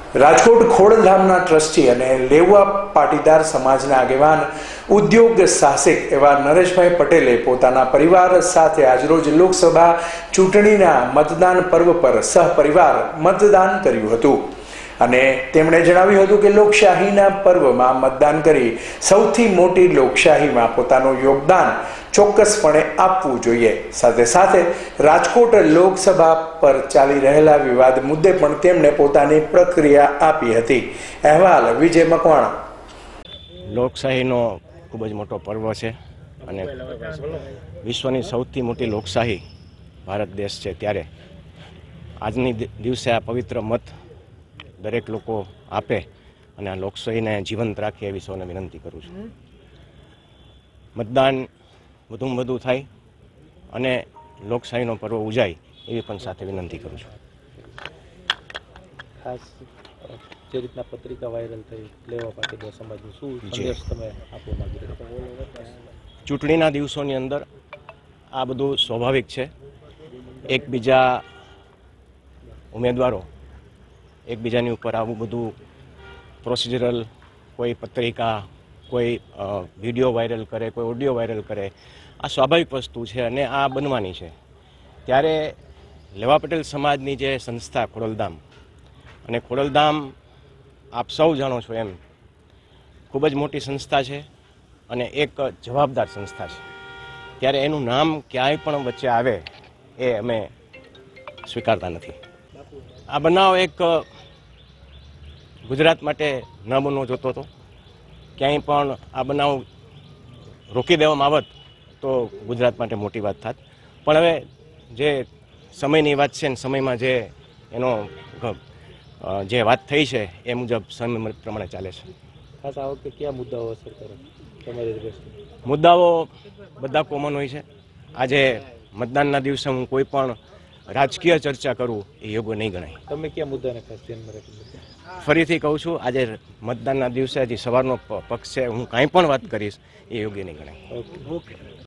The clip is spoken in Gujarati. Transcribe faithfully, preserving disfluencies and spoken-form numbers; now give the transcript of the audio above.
રાજકોટ ખોડલધામના ટ્રસ્ટી અને લેવા પાટીદાર સમાજના આગેવાન ઉદ્યોગ સાહસિક એવા નરેશભાઈ પટેલે પોતાના પરિવાર સાથે આજરોજ લોકસભા ચૂંટણીના મતદાન પર્વ પર સહપરિવાર મતદાન કર્યું હતું અને તેમણે જણાવ્યું હતું કે લોકશાહીના પર્વમાં મતદાન કરી સૌથી મોટી લોકશાહીમાં પોતાનું યોગદાન ચોક્કસપણે આપવું જોઈએ। સાથે સાથે રાજકોટ લોકસભા પર ચાલી રહેલા વિવાદ મુદ્દે પણ તેમણે પોતાની પ્રતિક્રિયા આપી હતી। અહેવાલ વિજય મકવાણા। લોકશાહીનો ખૂબ જ મોટો પર્વ છે અને વિશ્વની સૌથી મોટી લોકશાહી ભારત દેશ છે, ત્યારે આજની દિવસે આ પવિત્ર મત દરેક લોકો આપે અને આ લોકશાહીને જીવંત રાખે એવી સૌને વિનંતી કરું છું। મતદાન વધુમાં વધુ થાય અને લોકશાહીનો પર્વ ઉજાય એવી પણ સાથે વિનંતી કરું છું। ખાસ જે રીતના પત્રિકા વાયરલ થઈ લેવા પાટીદાર સમાજનું શું સંદેશ તમે આપવા માંગી રહ્યા? ચૂંટણીના દિવસોની અંદર આ બધું સ્વાભાવિક છે। એકબીજા ઉમેદવારો એકબીજાની ઉપર આવું બધું પ્રોસિજરલ, કોઈ પત્રિકા, કોઈ વિડીયો વાયરલ કરે, કોઈ ઓડિયો વાયરલ કરે, આ સ્વાભાવિક વસ્તુ છે અને આ બનવાની છે। ત્યારે લેવા પટેલ સમાજની જે સંસ્થા ખોડલધામ, અને ખોડલધામ આપ સૌ જાણો છો એમ ખૂબ જ મોટી સંસ્થા છે અને એક જવાબદાર સંસ્થા છે, ત્યારે એનું નામ ક્યાંય પણ વચ્ચે આવે એ અમે સ્વીકારતા નથી। આ બનાવ એક ગુજરાત માટે ન બનવો જોતો હતો। ક્યાંય પણ આ બનાવ રોકી દેવામાં આવત તો ગુજરાત માટે મોટી વાત થાત, પણ હવે જે સમયની વાત છે ને સમયમાં જે એનો જે વાત થઈ છે એ મુજબ સમય પ્રમાણે ચાલે છે। ખાસ આ વખતે કયા મુદ્દાઓ અસર કરે તમારી દ્રષ્ટિએ? મુદ્દાઓ બધા કોમન હોય છે। આજે મતદાનના દિવસે હું કોઈ પણ રાજકીય ચર્ચા કરું એ યોગ્ય નહીં ગણાય। તમે કયા મુદ્દાને ખાસ ધ્યાનમાં રાખી? ફરીથી કહું છું, આજે મતદાનના દિવસે હજી સવારનો પક્ષ છે, હું કાંઈ પણ વાત કરીશ એ યોગ્ય નહીં ગણાય। Okay okay.